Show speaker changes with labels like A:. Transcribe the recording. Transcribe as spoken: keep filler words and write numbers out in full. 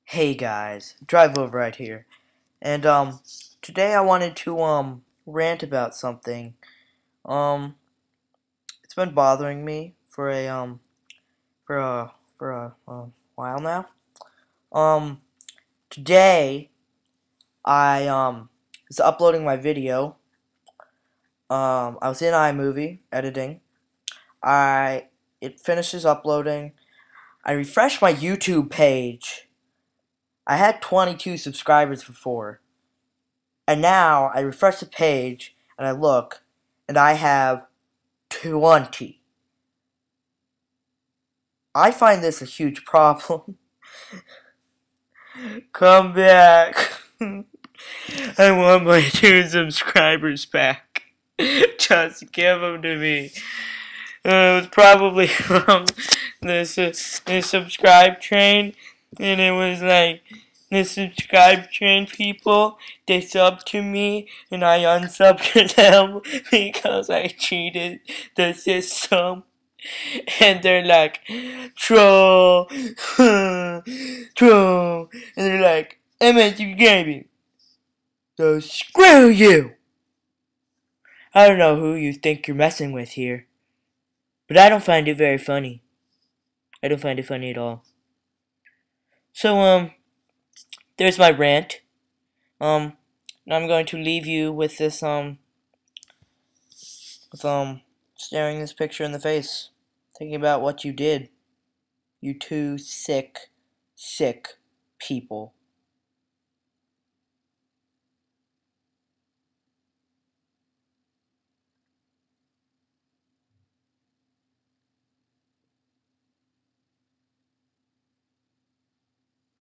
A: Hey guys, Drive Over right here. And um today I wanted to um rant about something. Um it's been bothering me for a um for a for a, a while now. Um Today I um was uploading my video. Um I was in iMovie editing. I it finishes uploading. I refreshed my YouTube page. I had twenty-two subscribers before. And now I refresh the page and I look and I have twenty. I find this a huge problem. Come back. I want my two subscribers back. Just give them to me. Uh, it was probably from this, uh, this subscribe train, and it was like the subscribe train people, they sub to me, and I unsub to them because I cheated the system. And they're like, troll, troll, and they're like, M S U Gaming, so screw you! I don't know who you think you're messing with here, but I don't find it very funny. I don't find it funny at all. So, um, there's my rant. Um, now I'm going to leave you with this, um, with, um, staring this picture in the face. Thinking about what you did. You two sick, sick people.